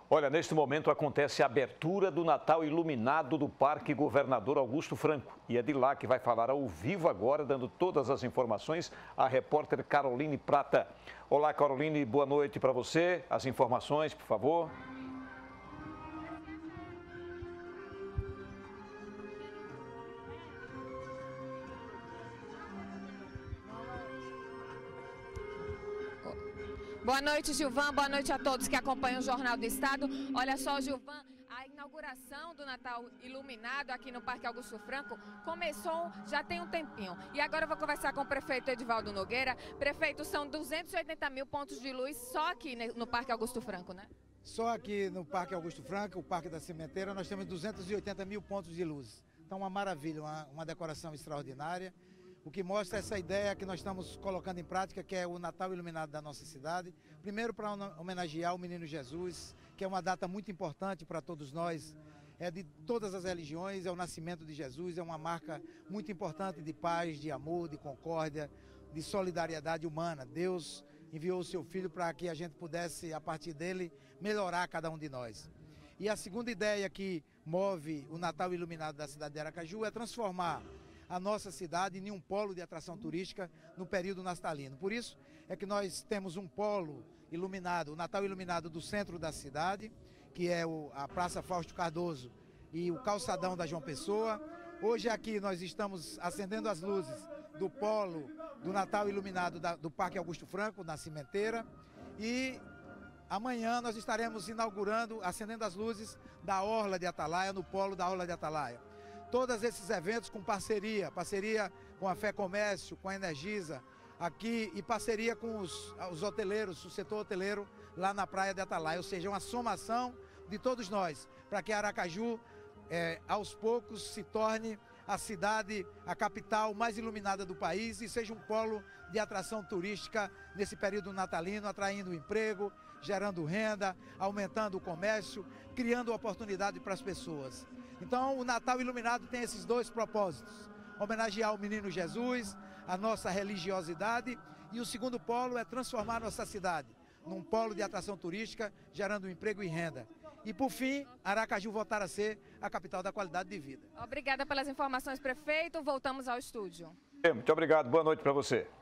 Olha, neste momento acontece a abertura do Natal iluminado do Parque Governador Augusto Franco. E é de lá que vai falar ao vivo agora, dando todas as informações, a repórter Caroline Prata. Olá, Caroline, boa noite para você. As informações, por favor. Boa noite, Gilvan. Boa noite a todos que acompanham o Jornal do Estado. Olha só, Gilvan, a inauguração do Natal iluminado aqui no Parque Augusto Franco começou já tem um tempinho. E agora eu vou conversar com o prefeito Edivaldo Nogueira. Prefeito, são 280 mil pontos de luz só aqui no Parque Augusto Franco, né? Só aqui no Parque Augusto Franco, o Parque da Cimenteira, nós temos 280 mil pontos de luz. Então, uma maravilha, uma decoração extraordinária. O que mostra essa ideia que nós estamos colocando em prática, que é o Natal iluminado da nossa cidade. Primeiro, para homenagear o Menino Jesus, que é uma data muito importante para todos nós, é de todas as religiões, é o nascimento de Jesus, é uma marca muito importante de paz, de amor, de concórdia, de solidariedade humana. Deus enviou o seu Filho para que a gente pudesse, a partir dele, melhorar cada um de nós. E a segunda ideia que move o Natal iluminado da cidade de Aracaju é transformar a nossa cidade em um polo de atração turística no período natalino. Por isso é que nós temos um polo iluminado, o Natal iluminado do centro da cidade, que é a Praça Fausto Cardoso e o calçadão da João Pessoa. Hoje aqui nós estamos acendendo as luzes do polo do Natal iluminado do Parque Augusto Franco, na Cimenteira, e amanhã nós estaremos inaugurando, acendendo as luzes da Orla de Atalaia, no polo da Orla de Atalaia. Todos esses eventos com parceria com a Fé Comércio, com a Energisa, aqui, e parceria com os hoteleiros, o setor hoteleiro lá na Praia de Atalaia, ou seja, uma somação de todos nós, para que Aracaju, aos poucos, se torne a cidade, a capital mais iluminada do país e seja um polo de atração turística nesse período natalino, atraindo emprego, gerando renda, aumentando o comércio, criando oportunidade para as pessoas. Então, o Natal iluminado tem esses dois propósitos: homenagear o Menino Jesus, a nossa religiosidade, e o segundo polo é transformar a nossa cidade num polo de atração turística, gerando emprego e renda. E, por fim, Aracaju voltar a ser a capital da qualidade de vida. Obrigada pelas informações, prefeito. Voltamos ao estúdio. Muito obrigado. Boa noite para você.